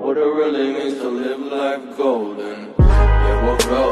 what it really means to live life golden. Yeah, we'll go